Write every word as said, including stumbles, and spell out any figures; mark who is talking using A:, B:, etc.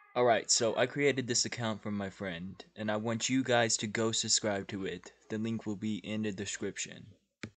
A: Alright, so I created this account from my friend, and I want you guys to go subscribe to it. The link will be in the description.